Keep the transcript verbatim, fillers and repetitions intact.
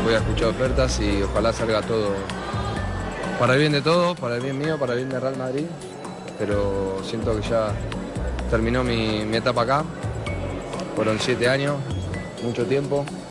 voy a escuchar ofertas y ojalá salga todo para el bien de todos, para el bien mío, para el bien de Real Madrid, pero siento que ya terminó mi, mi etapa acá, fueron siete años, mucho tiempo.